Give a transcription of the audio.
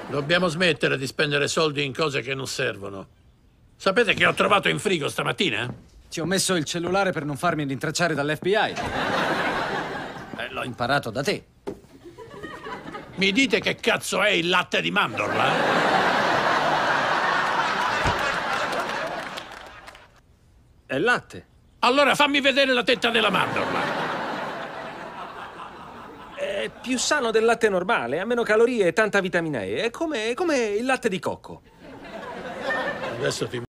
Dobbiamo smettere di spendere soldi in cose che non servono. Sapete che ho trovato in frigo stamattina? Ti ho messo il cellulare per non farmi rintracciare dall'FBI. L'ho imparato da te. Mi dite che cazzo è il latte di mandorla? È latte. Allora fammi vedere la tetta della mandorla. È più sano del latte normale, ha meno calorie e tanta vitamina E. È come il latte di cocco. Adesso ti